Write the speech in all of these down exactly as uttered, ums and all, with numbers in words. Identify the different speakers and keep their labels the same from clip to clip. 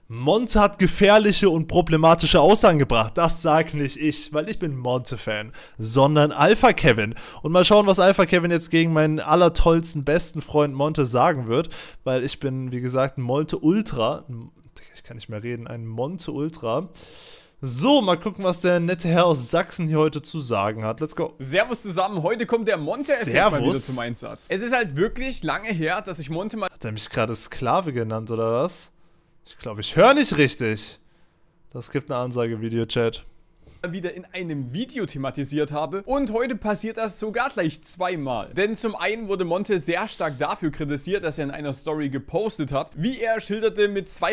Speaker 1: Monte hat gefährliche und problematische Aussagen gebracht. Das sag nicht ich, weil ich bin Monte-Fan, sondern Alpha Kevin. Und mal schauen, was Alpha Kevin jetzt gegen meinen allertollsten, besten Freund Monte sagen wird, weil ich bin, wie gesagt, ein Monte Ultra. Ich kann nicht mehr reden, ein Monte Ultra. So, mal gucken, was der nette Herr aus Sachsen hier heute zu sagen hat. Let's go.
Speaker 2: Servus zusammen, heute kommt der Monte-Effekt mal wieder zum Einsatz. Es ist halt wirklich lange her, dass ich Monte mal...
Speaker 1: Hat er mich gerade Sklave genannt, oder was? Ich glaube, ich höre nicht richtig. Das gibt eine Ansage, Videochat.
Speaker 2: wieder in einem Video thematisiert habe. Und heute passiert das sogar gleich zweimal. Denn zum einen wurde Monte sehr stark dafür kritisiert, dass er in einer Story gepostet hat, wie er schilderte mit zwei...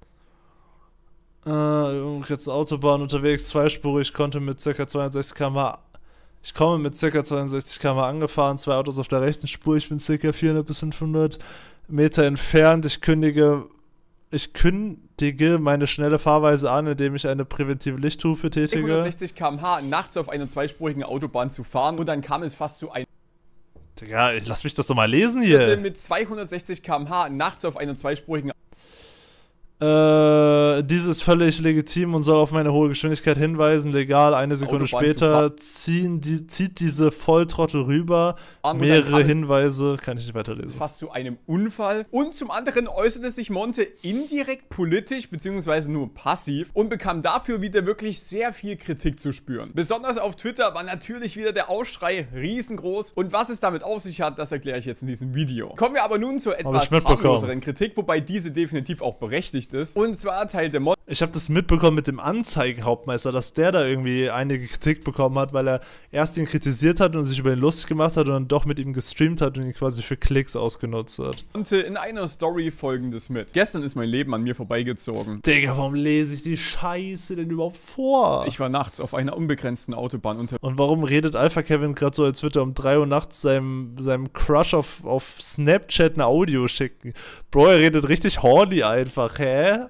Speaker 1: Äh, jetzt Autobahn unterwegs, zweispurig, konnte mit ca. zweihundertsechzig Kilometer pro Stunde... Ich komme mit ca. zweihundertsechzig Kilometer pro Stunde angefahren, zwei Autos auf der rechten Spur, ich bin ca. vierhundert bis fünfhundert Meter entfernt. Ich kündige... Ich kündige meine schnelle Fahrweise an, indem ich eine präventive Lichthupe tätige.
Speaker 2: hundertsechzig Kilometer pro Stunde nachts auf einer zweispurigen Autobahn zu fahren und dann kam es fast zu einem...
Speaker 1: Digga, lass mich das doch mal lesen hier.
Speaker 2: Mit zweihundertsechzig Kilometer pro Stunde nachts auf einer zweispurigen...
Speaker 1: Äh, dies ist völlig legitim und soll auf meine hohe Geschwindigkeit hinweisen. Legal, eine Sekunde
Speaker 2: Autobahn
Speaker 1: später ziehen die, zieht diese Volltrottel rüber.
Speaker 2: Und
Speaker 1: Mehrere Hinweise, kann ich nicht weiterlesen.
Speaker 2: Fast zu einem Unfall. Und zum anderen äußerte sich Monte indirekt politisch, beziehungsweise nur passiv und bekam dafür wieder wirklich sehr viel Kritik zu spüren. Besonders auf Twitter war natürlich wieder der Aufschrei riesengroß. Und was es damit auf sich hat, das erkläre ich jetzt in diesem Video. Kommen wir aber nun zur etwas harmloseren Kritik, wobei diese definitiv auch berechtigt ist. Und zwar teilte Monte...
Speaker 1: Ich habe das mitbekommen mit dem Anzeigenhauptmeister, dass der da irgendwie einige Kritik bekommen hat, weil er erst ihn kritisiert hat und sich über ihn lustig gemacht hat und dann doch mit ihm gestreamt hat und ihn quasi für Klicks ausgenutzt hat.
Speaker 2: Monte in einer Story Folgendes mit. Gestern ist mein Leben an mir vorbeigezogen.
Speaker 1: Digga, warum lese ich die Scheiße denn überhaupt vor?
Speaker 2: Ich war nachts auf einer unbegrenzten Autobahn unterwegs.
Speaker 1: Und warum redet Alpha Kevin gerade so, als würde er um drei Uhr nachts seinem, seinem Crush auf, auf Snapchat ein Audio schicken? Bro, er redet richtig horny einfach, hä?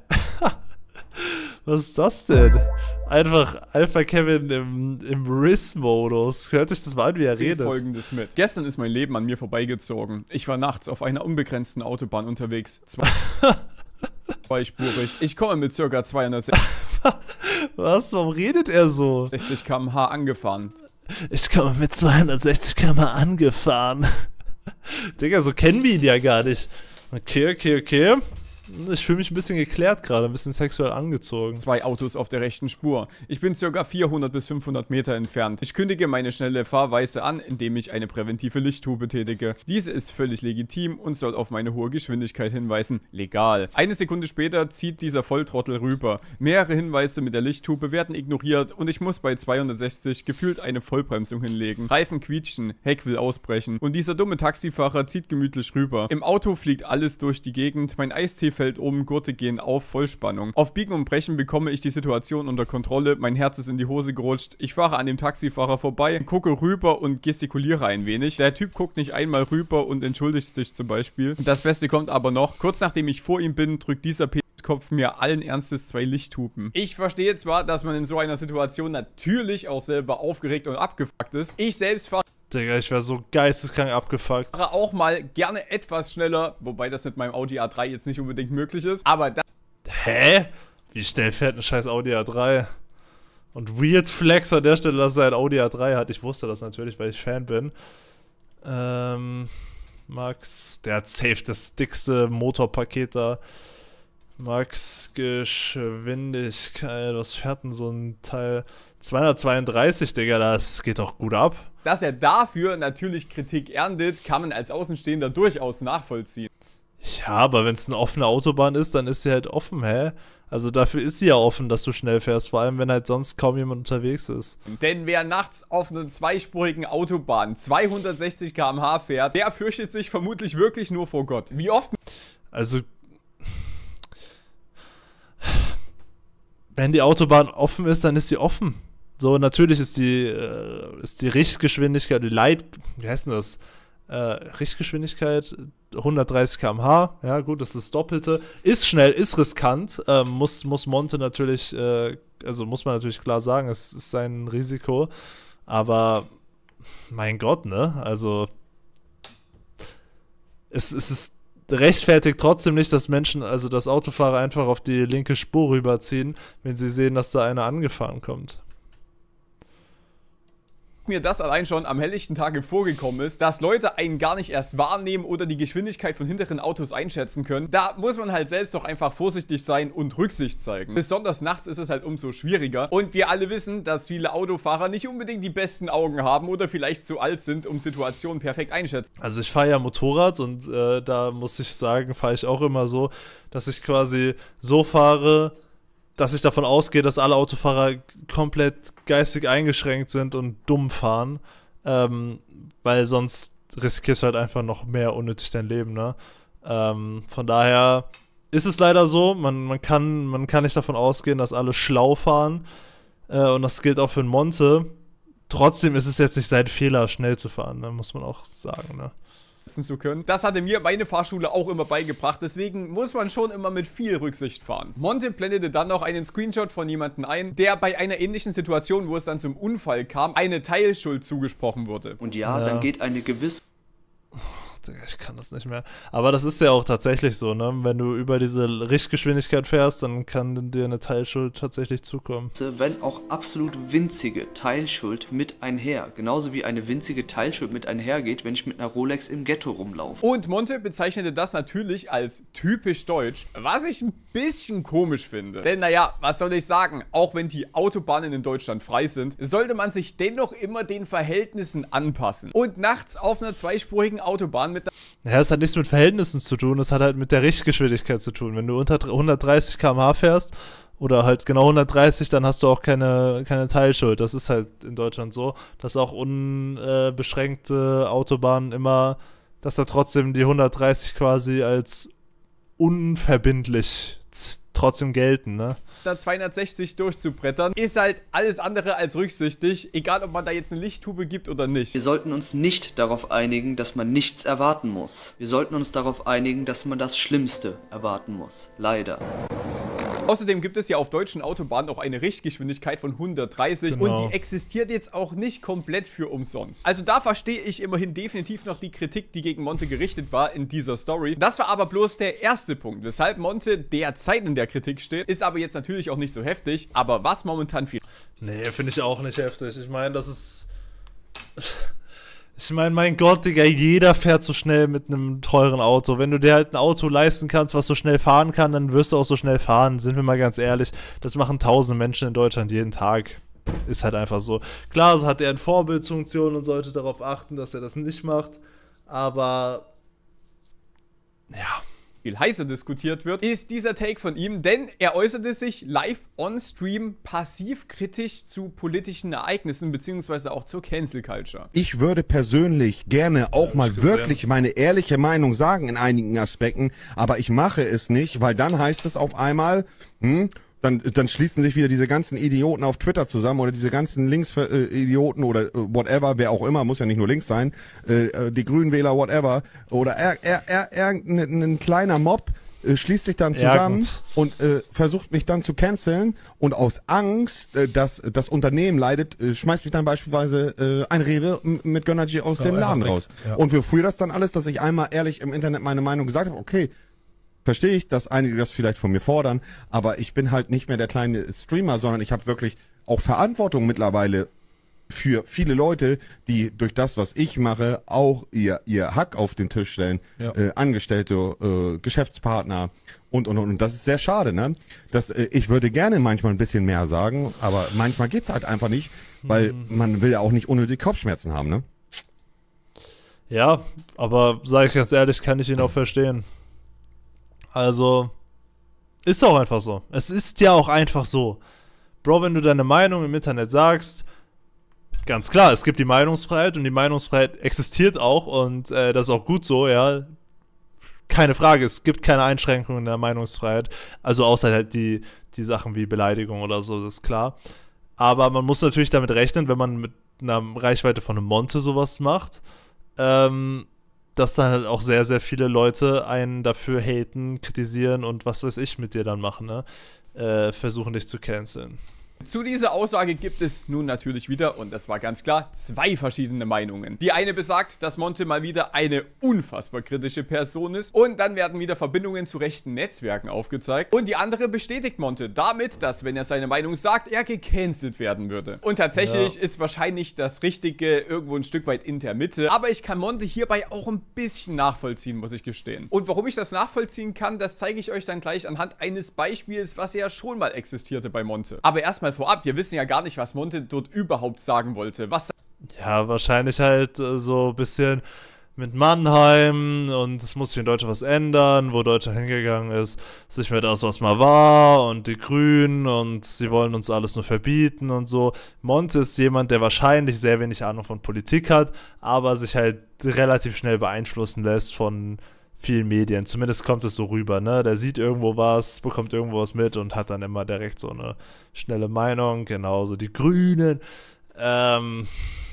Speaker 1: Was ist das denn? Einfach Alpha Kevin im, im Riss-Modus. Hört sich das mal an, wie er redet.
Speaker 2: Folgendes mit. Gestern ist mein Leben an mir vorbeigezogen. Ich war nachts auf einer unbegrenzten Autobahn unterwegs. Zwei Zweispurig. Ich komme mit ca. zweihundertsechzig
Speaker 1: Was? Warum redet er so?
Speaker 2: Kilometer pro Stunde angefahren.
Speaker 1: Ich komme mit zweihundertsechzig Kilometer pro Stunde angefahren. Digga, so kennen wir ihn ja gar nicht. Okay, okay, okay. Ich fühle mich ein bisschen geklärt gerade, ein bisschen sexuell angezogen.
Speaker 2: Zwei Autos auf der rechten Spur. Ich bin ca. vierhundert bis fünfhundert Meter entfernt. Ich kündige meine schnelle Fahrweise an, indem ich eine präventive Lichthupe tätige. Diese ist völlig legitim und soll auf meine hohe Geschwindigkeit hinweisen. Legal. Eine Sekunde später zieht dieser Volltrottel rüber. Mehrere Hinweise mit der Lichthupe werden ignoriert und ich muss bei zweihundertsechzig gefühlt eine Vollbremsung hinlegen. Reifen quietschen, Heck will ausbrechen und dieser dumme Taxifahrer zieht gemütlich rüber. Im Auto fliegt alles durch die Gegend, mein Eistee fällt um, Gurte gehen auf, Vollspannung. Auf Biegen und Brechen bekomme ich die Situation unter Kontrolle, mein Herz ist in die Hose gerutscht, ich fahre an dem Taxifahrer vorbei, gucke rüber und gestikuliere ein wenig. Der Typ guckt nicht einmal rüber und entschuldigt sich zum Beispiel. Das Beste kommt aber noch, kurz nachdem ich vor ihm bin, drückt dieser P Kopf mir allen Ernstes zwei Lichthupen. Ich verstehe zwar, dass man in so einer Situation natürlich auch selber aufgeregt und abgefuckt ist. Ich selbst fahre
Speaker 1: Digga, ich wäre so geisteskrank abgefuckt.
Speaker 2: auch mal gerne etwas schneller, wobei das mit meinem Audi A drei jetzt nicht unbedingt möglich ist, aber das...
Speaker 1: Hä? Wie schnell fährt ein scheiß Audi A drei? Und Weird Flex an der Stelle, dass er ein Audi A drei hat. Ich wusste das natürlich, weil ich Fan bin. Ähm, Max, der hat safe das dickste Motorpaket da. Max Geschwindigkeit, was fährt denn so ein Teil? zweihundertzweiunddreißig, Digga, das geht doch gut ab.
Speaker 2: Dass er dafür natürlich Kritik erntet, kann man als Außenstehender durchaus nachvollziehen.
Speaker 1: Ja, aber wenn es eine offene Autobahn ist, dann ist sie halt offen, hä? Also dafür ist sie ja offen, dass du schnell fährst, vor allem wenn halt sonst kaum jemand unterwegs ist.
Speaker 2: Denn wer nachts auf einer zweispurigen Autobahn zweihundertsechzig Kilometer pro Stunde fährt, der fürchtet sich vermutlich wirklich nur vor Gott. Wie oft...
Speaker 1: Also... Wenn die Autobahn offen ist, dann ist sie offen. So, natürlich ist die, äh, ist die Richtgeschwindigkeit, die Leit... Wie heißt denn das? Äh, Richtgeschwindigkeit hundertdreißig Kilometer pro Stunde. Ja, gut, das ist das Doppelte. Ist schnell, ist riskant. Ähm, muss, muss Monte natürlich... Äh, also muss man natürlich klar sagen, es ist sein Risiko. Aber... Mein Gott, ne? Also... Es, es ist... rechtfertigt trotzdem nicht, dass Menschen, also dass Autofahrer einfach auf die linke Spur rüberziehen, wenn sie sehen, dass da einer angefahren kommt.
Speaker 2: Mir das allein schon am helllichten Tage vorgekommen ist, dass Leute einen gar nicht erst wahrnehmen oder die Geschwindigkeit von hinteren Autos einschätzen können. Da muss man halt selbst doch einfach vorsichtig sein und Rücksicht zeigen. Besonders nachts ist es halt umso schwieriger. Und wir alle wissen, dass viele Autofahrer nicht unbedingt die besten Augen haben oder vielleicht zu alt sind, um Situationen perfekt einschätzen.
Speaker 1: Also ich fahre ja Motorrad und äh, da muss ich sagen, fahre ich auch immer so, dass ich quasi so fahre, dass ich davon ausgehe, dass alle Autofahrer komplett geistig eingeschränkt sind und dumm fahren, ähm, weil sonst riskierst du halt einfach noch mehr unnötig dein Leben, ne? Ähm, von daher ist es leider so, man, man, kann, man kann nicht davon ausgehen, dass alle schlau fahren, äh, und das gilt auch für den Monte. Trotzdem ist es jetzt nicht sein Fehler, schnell zu fahren, ne? Muss man auch sagen, ne?
Speaker 2: Zu können. Das hatte mir meine Fahrschule auch immer beigebracht, deswegen muss man schon immer mit viel Rücksicht fahren. Monte blendete dann noch einen Screenshot von jemandem ein, der bei einer ähnlichen Situation, wo es dann zum Unfall kam, eine Teilschuld zugesprochen wurde.
Speaker 3: Und ja,
Speaker 1: Ja.
Speaker 3: dann geht eine gewisse
Speaker 1: Ich kann das nicht mehr. Aber das ist ja auch tatsächlich so, ne? Wenn du über diese Richtgeschwindigkeit fährst, dann kann dir eine Teilschuld tatsächlich zukommen.
Speaker 3: wenn auch absolut winzige Teilschuld mit einher. Genauso wie eine winzige Teilschuld mit einhergeht, wenn ich mit einer Rolex im Ghetto rumlaufe.
Speaker 2: Und Monte bezeichnete das natürlich als typisch deutsch, was ich ein bisschen komisch finde. Denn naja, was soll ich sagen, auch wenn die Autobahnen in Deutschland frei sind, sollte man sich dennoch immer den Verhältnissen anpassen. Und nachts auf einer zweispurigen Autobahn mit
Speaker 1: Ja, es hat nichts mit Verhältnissen zu tun, es hat halt mit der Richtgeschwindigkeit zu tun. Wenn du unter hundertdreißig Kilometer pro Stunde fährst oder halt genau hundertdreißig, dann hast du auch keine, keine Teilschuld. Das ist halt in Deutschland so, dass auch unbeschränkte Autobahnen immer, dass da trotzdem die hundertdreißig quasi als unverbindlich trotzdem gelten, ne?
Speaker 2: da zweihundertsechzig durchzubrettern, ist halt alles andere als rücksichtig, egal ob man da jetzt eine Lichttube gibt oder nicht.
Speaker 3: Wir sollten uns nicht darauf einigen, dass man nichts erwarten muss. Wir sollten uns darauf einigen, dass man das Schlimmste erwarten muss. Leider.
Speaker 2: Außerdem gibt es ja auf deutschen Autobahnen auch eine Richtgeschwindigkeit von hundertdreißig
Speaker 1: Genau.
Speaker 2: und die existiert jetzt auch nicht komplett für umsonst. Also da verstehe ich immerhin definitiv noch die Kritik, die gegen Monte gerichtet war in dieser Story. Das war aber bloß der erste Punkt, weshalb Monte derzeit in der Kritik steht, ist aber jetzt natürlich auch nicht so heftig, aber was momentan viel...
Speaker 1: Nee, finde ich auch nicht heftig. Ich meine, das ist... Ich meine, mein Gott, Digga, jeder fährt so schnell mit einem teuren Auto. Wenn du dir halt ein Auto leisten kannst, was so schnell fahren kann, dann wirst du auch so schnell fahren. Sind wir mal ganz ehrlich. Das machen tausende Menschen in Deutschland jeden Tag. Ist halt einfach so. Klar, so hat er eine Vorbildfunktion und sollte darauf achten, dass er das nicht macht. Aber... Ja...
Speaker 2: viel heißer diskutiert wird, ist dieser Take von ihm, denn er äußerte sich live on Stream passiv kritisch zu politischen Ereignissen beziehungsweise auch zur Cancel Culture.
Speaker 4: Ich würde persönlich gerne auch
Speaker 1: Ja,
Speaker 4: mal
Speaker 1: ich gesehen.
Speaker 4: wirklich meine ehrliche Meinung sagen in einigen Aspekten, aber ich mache es nicht, weil dann heißt es auf einmal, hm, dann, dann schließen sich wieder diese ganzen Idioten auf Twitter zusammen oder diese ganzen Links-Idioten oder äh, whatever, wer auch immer, muss ja nicht nur links sein, äh, äh, die Grünwähler, whatever, oder er, er, er, irgendein ein kleiner Mob äh, schließt sich dann zusammen
Speaker 1: Ärgend.
Speaker 4: und äh, versucht mich dann zu canceln und aus Angst, äh, dass das Unternehmen leidet, äh, schmeißt mich dann beispielsweise äh, ein Rewe m- mit Gönnergy aus dem
Speaker 1: Ja,
Speaker 4: Laden
Speaker 1: weg.
Speaker 4: raus.
Speaker 1: Ja.
Speaker 4: Und wofür das dann alles, dass ich einmal ehrlich im Internet meine Meinung gesagt habe, okay, verstehe ich, dass einige das vielleicht von mir fordern, aber ich bin halt nicht mehr der kleine Streamer, sondern ich habe wirklich auch Verantwortung mittlerweile für viele Leute, die durch das, was ich mache, auch ihr ihr Hack auf den Tisch stellen,
Speaker 1: Ja.
Speaker 4: äh, Angestellte, äh, Geschäftspartner und und und. Und das ist sehr schade, ne? Das, äh, ich würde gerne manchmal ein bisschen mehr sagen, aber manchmal geht's halt einfach nicht, weil
Speaker 1: Mhm.
Speaker 4: man will ja auch nicht unnötig Kopfschmerzen haben, ne?
Speaker 1: Ja, aber sage ich ganz ehrlich, kann ich ihn auch verstehen. Also, ist auch einfach so. Es ist ja auch einfach so. Bro, wenn du deine Meinung im Internet sagst, ganz klar, es gibt die Meinungsfreiheit und die Meinungsfreiheit existiert auch und äh, das ist auch gut so, ja. Keine Frage, es gibt keine Einschränkungen in der Meinungsfreiheit. Also außer halt die, die Sachen wie Beleidigung oder so, das ist klar. Aber man muss natürlich damit rechnen, wenn man mit einer Reichweite von einem Monte sowas macht, ähm, dass dann halt auch sehr, sehr viele Leute einen dafür haten, kritisieren und was weiß ich mit dir dann machen, ne? Äh, versuchen dich zu canceln.
Speaker 2: Zu dieser Aussage gibt es nun natürlich wieder, und das war ganz klar, zwei verschiedene Meinungen. Die eine besagt, dass Monte mal wieder eine unfassbar kritische Person ist und dann werden wieder Verbindungen zu rechten Netzwerken aufgezeigt. Und die andere bestätigt Monte damit, dass, wenn er seine Meinung sagt, er gecancelt werden würde. Und tatsächlich ja. ist wahrscheinlich das Richtige irgendwo ein Stück weit in der Mitte, aber ich kann Monte hierbei auch ein bisschen nachvollziehen, muss ich gestehen. Und warum ich das nachvollziehen kann, das zeige ich euch dann gleich anhand eines Beispiels, was ja schon mal existierte bei Monte. Aber erstmal vorab, wir wissen ja gar nicht, was Monte dort überhaupt sagen wollte. Was
Speaker 1: ja, wahrscheinlich halt äh, so ein bisschen mit Mannheim und es muss sich in Deutschland was ändern, wo Deutschland hingegangen ist, ist nicht mehr das, was mal war und die Grünen und sie wollen uns alles nur verbieten und so. Monte ist jemand, der wahrscheinlich sehr wenig Ahnung von Politik hat, aber sich halt relativ schnell beeinflussen lässt von vielen Medien. Zumindest kommt es so rüber, ne? Der sieht irgendwo was, bekommt irgendwo was mit und hat dann immer direkt so eine schnelle Meinung. Genauso die Grünen. Ähm,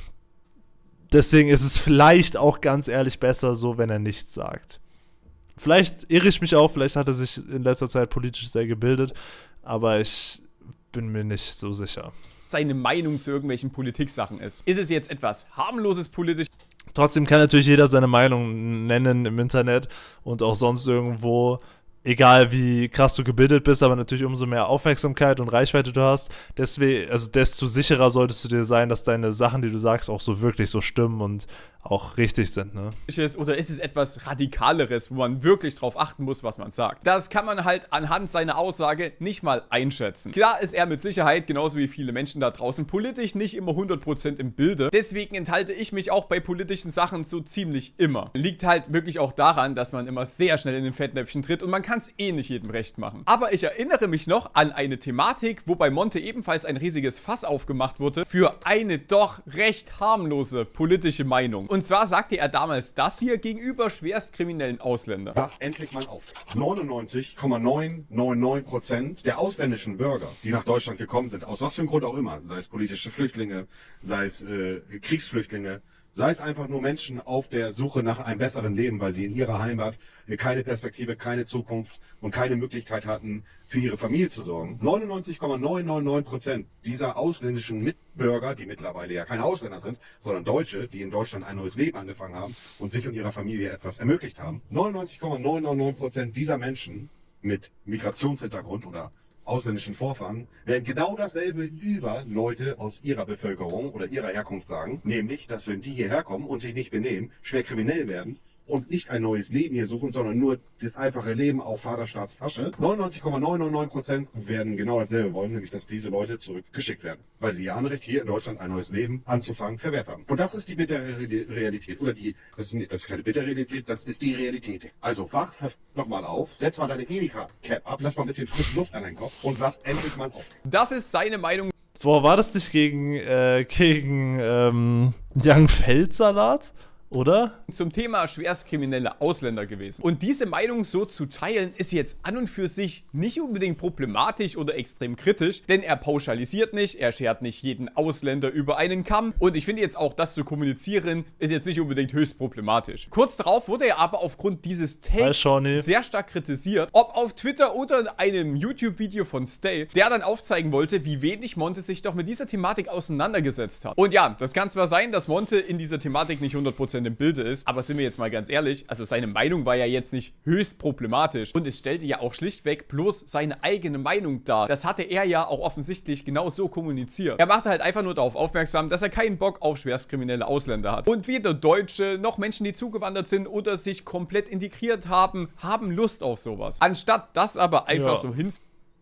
Speaker 1: deswegen ist es vielleicht auch ganz ehrlich besser so, wenn er nichts sagt. Vielleicht irre ich mich auch, vielleicht hat er sich in letzter Zeit politisch sehr gebildet, aber ich bin mir nicht so sicher.
Speaker 2: Seine Meinung zu irgendwelchen Politiksachen ist. Ist es jetzt etwas harmloses politisch?
Speaker 1: Trotzdem kann natürlich jeder seine Meinung nennen im Internet und auch sonst irgendwo, egal wie krass du gebildet bist, aber natürlich umso mehr Aufmerksamkeit und Reichweite du hast, deswegen, also desto sicherer solltest du dir sein, dass deine Sachen, die du sagst, auch so wirklich so stimmen und auch richtig sind, ne?
Speaker 2: Oder ist es etwas Radikaleres, wo man wirklich drauf achten muss, was man sagt? Das kann man halt anhand seiner Aussage nicht mal einschätzen. Klar ist er mit Sicherheit, genauso wie viele Menschen da draußen, politisch nicht immer hundert Prozent im Bilde. Deswegen enthalte ich mich auch bei politischen Sachen so ziemlich immer. Liegt halt wirklich auch daran, dass man immer sehr schnell in den Fettnäpfchen tritt und man kann es eh nicht jedem recht machen. Aber ich erinnere mich noch an eine Thematik, wo bei Monte ebenfalls ein riesiges Fass aufgemacht wurde für eine doch recht harmlose politische Meinung. Und zwar sagte er damals das hier gegenüber schwerstkriminellen Ausländern.
Speaker 4: Sag endlich mal auf. neunundneunzig Komma neunhundertneunundneunzig Prozent der ausländischen Bürger, die nach Deutschland gekommen sind, aus was für einem Grund auch immer, sei es politische Flüchtlinge, sei es äh, Kriegsflüchtlinge, sei es einfach nur Menschen auf der Suche nach einem besseren Leben, weil sie in ihrer Heimat keine Perspektive, keine Zukunft und keine Möglichkeit hatten, für ihre Familie zu sorgen. neunundneunzig Komma neunhundertneunundneunzig Prozent dieser ausländischen Mitbürger, die mittlerweile ja keine Ausländer sind, sondern Deutsche, die in Deutschland ein neues Leben angefangen haben und sich und ihrer Familie etwas ermöglicht haben. neunundneunzig Komma neunhundertneunundneunzig Prozent dieser Menschen mit Migrationshintergrund oder ausländischen Vorfahren werden genau dasselbe über Leute aus ihrer Bevölkerung oder ihrer Herkunft sagen, nämlich, dass wenn die hierher kommen und sich nicht benehmen, schwer kriminell werden und nicht ein neues Leben hier suchen, sondern nur das einfache Leben auf Vaterstaats Tasche. neunundneunzig Komma neunhundertneunundneunzig Prozent werden genau dasselbe wollen, nämlich, dass diese Leute zurückgeschickt werden, weil sie ja ein Recht hier in Deutschland ein neues Leben anzufangen verwehrt haben. Und das ist die bittere Realität, oder die, das ist, das ist keine bittere Realität, das ist die Realität. Also wach nochmal auf, setz mal deine Edeka-Cap ab, lass mal ein bisschen frische Luft an deinen Kopf und wach endlich mal auf.
Speaker 2: Das ist seine Meinung.
Speaker 1: Boah, war das nicht gegen, äh, gegen, ähm, Young Feldsalat? Oder?
Speaker 2: Zum Thema schwerstkriminelle Ausländer gewesen. Und diese Meinung so zu teilen, ist jetzt an und für sich nicht unbedingt problematisch oder extrem kritisch, denn er pauschalisiert nicht, er schert nicht jeden Ausländer über einen Kamm. Und ich finde jetzt auch, das zu kommunizieren, ist jetzt nicht unbedingt höchst problematisch. Kurz darauf wurde er aber aufgrund dieses Takes sehr stark kritisiert, ob auf Twitter oder in einem YouTube-Video von Stay, der dann aufzeigen wollte, wie wenig Monte sich doch mit dieser Thematik auseinandergesetzt hat. Und ja, das kann zwar sein, dass Monte in dieser Thematik nicht hundert Prozent im Bilde ist, aber sind wir jetzt mal ganz ehrlich, also seine Meinung war ja jetzt nicht höchst problematisch und es stellte ja auch schlichtweg bloß seine eigene Meinung dar. Das hatte er ja auch offensichtlich genau so kommuniziert. Er machte halt einfach nur darauf aufmerksam, dass er keinen Bock auf schwerstkriminelle Ausländer hat. Und weder Deutsche noch Menschen, die zugewandert sind oder sich komplett integriert haben, haben Lust auf sowas. Anstatt das aber einfach ja. so hin...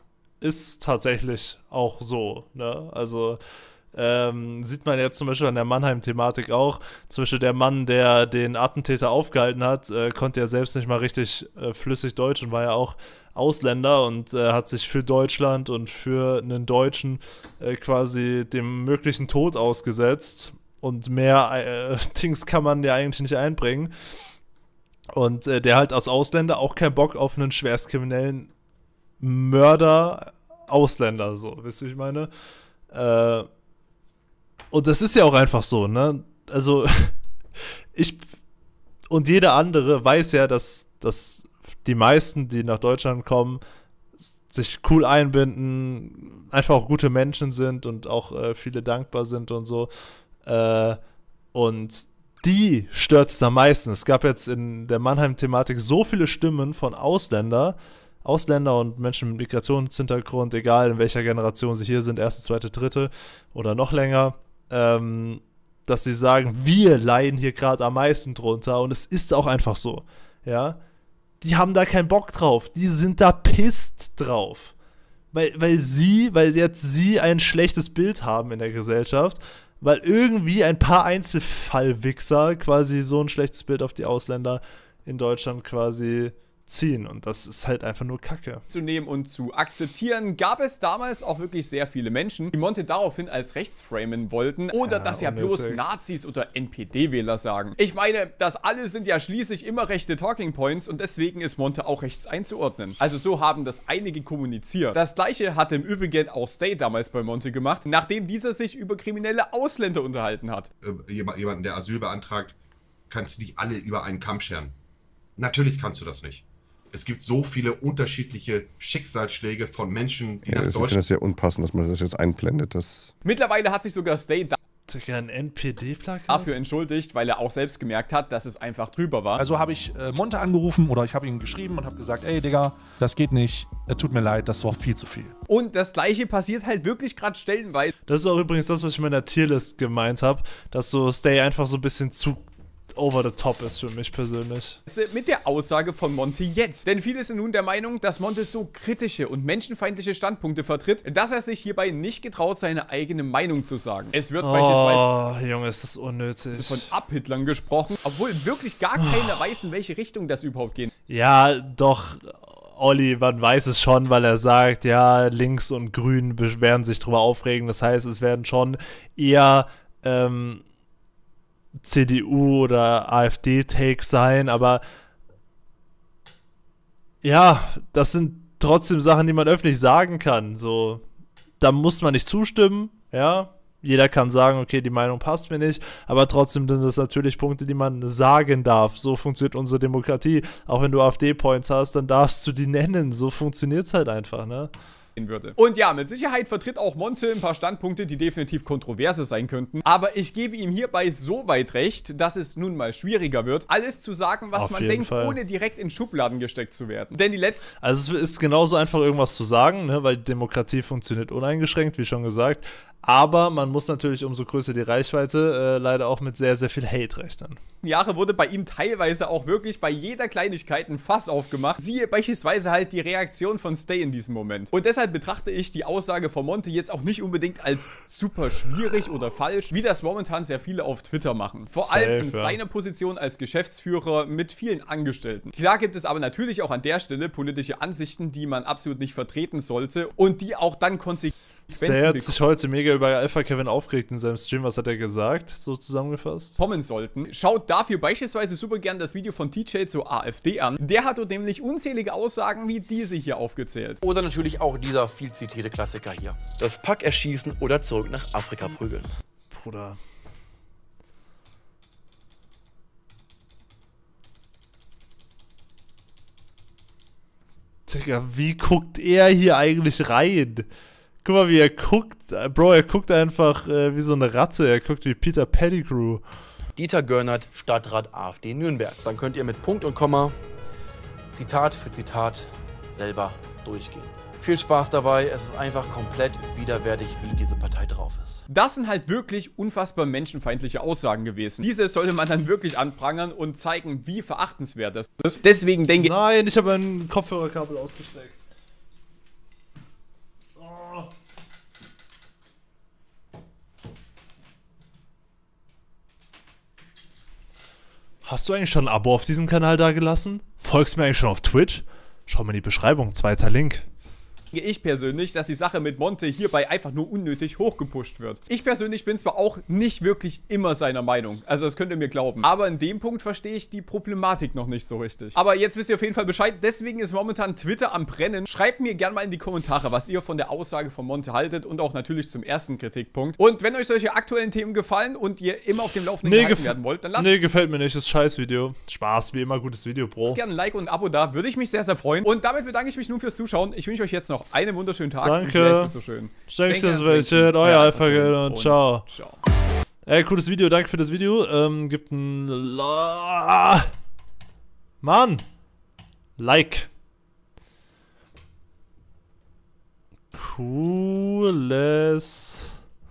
Speaker 1: Ist tatsächlich auch so, ne? Also... Ähm, sieht man jetzt zum Beispiel an der Mannheim-Thematik auch. Zum Beispiel der Mann, der den Attentäter aufgehalten hat, äh, konnte ja selbst nicht mal richtig äh, flüssig Deutsch und war ja auch Ausländer und äh, hat sich für Deutschland und für einen Deutschen äh, quasi dem möglichen Tod ausgesetzt. Und mehr äh, Dings kann man ja eigentlich nicht einbringen. Und äh, der halt als Ausländer auch keinen Bock auf einen schwerstkriminellen Mörder Ausländer, so, wisst ihr, wie ich meine? Äh, Und das ist ja auch einfach so, ne? Also, ich und jeder andere weiß ja, dass, dass die meisten, die nach Deutschland kommen, sich cool einbinden, einfach auch gute Menschen sind und auch äh, viele dankbar sind und so. Äh, und die stört es am meisten. Es gab jetzt in der Mannheim-Thematik so viele Stimmen von Ausländer, Ausländer und Menschen mit Migrationshintergrund, egal in welcher Generation sie hier sind, erste, zweite, dritte oder noch länger, ähm, dass sie sagen, wir leiden hier gerade am meisten drunter und es ist auch einfach so, ja. Die haben da keinen Bock drauf, die sind da pisst drauf, weil, weil sie, weil jetzt sie ein schlechtes Bild haben in der Gesellschaft, weil irgendwie ein paar Einzelfallwichser quasi so ein schlechtes Bild auf die Ausländer in Deutschland quasi ziehen und das ist halt einfach nur Kacke.
Speaker 2: Zu nehmen und zu akzeptieren, gab es damals auch wirklich sehr viele Menschen, die Monte daraufhin als rechts framen wollten oder
Speaker 1: ja,
Speaker 2: dass ja
Speaker 1: unnötig.
Speaker 2: bloß Nazis oder N P D-Wähler sagen. Ich meine, das alles sind ja schließlich immer rechte Talking Points und deswegen ist Monte auch rechts einzuordnen. Also so haben das einige kommuniziert. Das gleiche hatte im Übrigen auch Stay damals bei Monte gemacht, nachdem dieser sich über kriminelle Ausländer unterhalten hat.
Speaker 5: Äh, jemanden, der Asyl beantragt, kannst du nicht alle über einen Kamm scheren. Natürlich kannst du das nicht. Es gibt so viele unterschiedliche Schicksalsschläge von Menschen, die
Speaker 6: Ja,
Speaker 5: nach
Speaker 6: das- ich finde
Speaker 5: Deutschland...
Speaker 6: das sehr unpassend, dass man das jetzt einblendet. Das
Speaker 2: Mittlerweile hat sich sogar Stay
Speaker 1: Digga, ein N P D-Plakat?
Speaker 2: dafür entschuldigt, weil er auch selbst gemerkt hat, dass es einfach drüber war.
Speaker 7: Also habe ich äh, Monte angerufen oder ich habe ihm geschrieben und habe gesagt, ey Digga, das geht nicht, äh, tut mir leid, das war viel zu viel.
Speaker 2: Und das gleiche passiert halt wirklich gerade stellenweise.
Speaker 1: Das ist auch übrigens das, was ich in meiner Tierlist gemeint habe, dass so Stay einfach so ein bisschen zu over the top ist für mich persönlich.
Speaker 2: Mit der Aussage von Monte jetzt. Denn viele sind nun der Meinung, dass Monte so kritische und menschenfeindliche Standpunkte vertritt, dass er sich hierbei nicht getraut, seine eigene Meinung zu sagen. Es wird beispielsweise
Speaker 1: Oh, Junge, ist das unnötig.
Speaker 2: von Abhitlern gesprochen, obwohl wirklich gar keiner weiß, in welche Richtung das überhaupt geht.
Speaker 1: Ja, doch, Olli, man weiß es schon, weil er sagt, ja, links und grün werden sich drüber aufregen. Das heißt, es werden schon eher ähm, C D U oder AfD-Takes sein, aber ja, das sind trotzdem Sachen, die man öffentlich sagen kann. So, da muss man nicht zustimmen, ja. Jeder kann sagen, okay, die Meinung passt mir nicht, aber trotzdem sind das natürlich Punkte, die man sagen darf. So funktioniert unsere Demokratie. Auch wenn du AfD-Points hast, dann darfst du die nennen. So funktioniert es halt einfach, ne?
Speaker 2: Würde. Und ja, mit Sicherheit vertritt auch Monte ein paar Standpunkte, die definitiv kontroverse sein könnten. Aber ich gebe ihm hierbei so weit recht, dass es nun mal schwieriger wird, alles zu sagen, was
Speaker 1: Auf
Speaker 2: man
Speaker 1: jeden
Speaker 2: denkt,
Speaker 1: Fall.
Speaker 2: ohne direkt in Schubladen gesteckt zu werden. Denn die letzten
Speaker 1: Also es ist genauso einfach, irgendwas zu sagen, ne, weil Demokratie funktioniert uneingeschränkt, wie schon gesagt. Aber man muss natürlich, umso größer die Reichweite, äh, leider auch mit sehr, sehr viel Hate rechnen.
Speaker 2: Jahre wurde bei ihm teilweise auch wirklich bei jeder Kleinigkeit ein Fass aufgemacht. Siehe beispielsweise halt die Reaktion von Stay in diesem Moment. Und deshalb betrachte ich die Aussage von Monte jetzt auch nicht unbedingt als super schwierig oder falsch, wie das momentan sehr viele auf Twitter machen. Vor
Speaker 1: Safe,
Speaker 2: allem in
Speaker 1: ja.
Speaker 2: seiner Position als Geschäftsführer mit vielen Angestellten. Klar gibt es aber natürlich auch an der Stelle politische Ansichten, die man absolut nicht vertreten sollte und die auch dann konsequent
Speaker 1: Der hat sich heute mega über Alpha Kevin aufgeregt in seinem Stream. Was hat er gesagt, so zusammengefasst?
Speaker 2: kommen sollten. Schaut dafür beispielsweise super gern das Video von T J zur AfD an. Der hat dort nämlich unzählige Aussagen wie diese hier aufgezählt.
Speaker 8: Oder natürlich auch dieser viel zitierte Klassiker hier. Das Pack erschießen oder zurück nach Afrika prügeln.
Speaker 1: Bruder. Digga, wie guckt er hier eigentlich rein? Guck mal, wie er guckt. Bro, er guckt einfach äh, wie so eine Ratte. Er guckt wie Peter Pettigrew.
Speaker 8: Dieter Görnert, Stadtrat AfD Nürnberg. Dann könnt ihr mit Punkt und Komma, Zitat für Zitat, selber durchgehen. Viel Spaß dabei, es ist einfach komplett widerwärtig, wie diese Partei drauf ist.
Speaker 2: Das sind halt wirklich unfassbar menschenfeindliche Aussagen gewesen. Diese sollte man dann wirklich anprangern und zeigen, wie verachtenswert das ist. Deswegen denke ich,
Speaker 1: Nein, ich habe ein Kopfhörerkabel ausgesteckt. Oh. Hast du eigentlich schon ein Abo auf diesem Kanal da gelassen? Folgst mir eigentlich schon auf Twitch? Schau mal in die Beschreibung, zweiter Link.
Speaker 2: ich persönlich, dass die Sache mit Monte hierbei einfach nur unnötig hochgepusht wird. Ich persönlich bin zwar auch nicht wirklich immer seiner Meinung, also das könnt ihr mir glauben, aber in dem Punkt verstehe ich die Problematik noch nicht so richtig. Aber jetzt wisst ihr auf jeden Fall Bescheid, deswegen ist momentan Twitter am Brennen. Schreibt mir gerne mal in die Kommentare, was ihr von der Aussage von Monte haltet und auch natürlich zum ersten Kritikpunkt. Und wenn euch solche aktuellen Themen gefallen und ihr immer auf dem Laufenden
Speaker 1: Nee,
Speaker 2: gehalten
Speaker 1: gef-
Speaker 2: werden wollt, dann lasst
Speaker 1: Nee, gefällt mir nicht, das ist scheiß Video. Spaß, wie immer, gutes Video, Bro.
Speaker 2: gerne ein Like und ein Abo da, würde ich mich sehr, sehr freuen. Und damit bedanke ich mich nun fürs Zuschauen. Ich wünsche euch jetzt noch noch einen wunderschönen Tag.
Speaker 1: Danke.
Speaker 2: Und wie heißt es so schön?
Speaker 1: Steckstens welche, euer Alpha-Kevin und ciao.
Speaker 2: Ciao.
Speaker 1: Ey, cooles Video, danke für das Video. Ähm, gibt ein... La Mann! Like. Cooles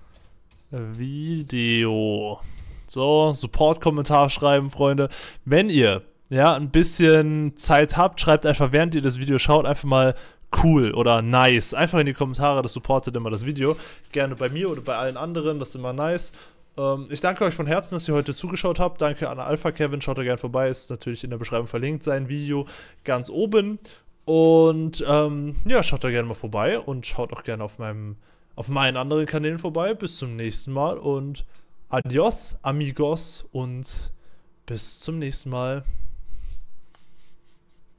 Speaker 1: Video. So, Support-Kommentar schreiben, Freunde. Wenn ihr, ja, ein bisschen Zeit habt, schreibt einfach, während ihr das Video schaut, einfach mal cool oder nice. Einfach in die Kommentare, das supportet immer das Video. Gerne bei mir oder bei allen anderen, das ist immer nice. Ähm, ich danke euch von Herzen, dass ihr heute zugeschaut habt. Danke an Alpha-Kevin, schaut da gerne vorbei, ist natürlich in der Beschreibung verlinkt, sein Video ganz oben. Und ähm, ja, schaut da gerne mal vorbei und schaut auch gerne auf meinem, auf meinen anderen Kanälen vorbei. Bis zum nächsten Mal und adios, amigos und bis zum nächsten Mal.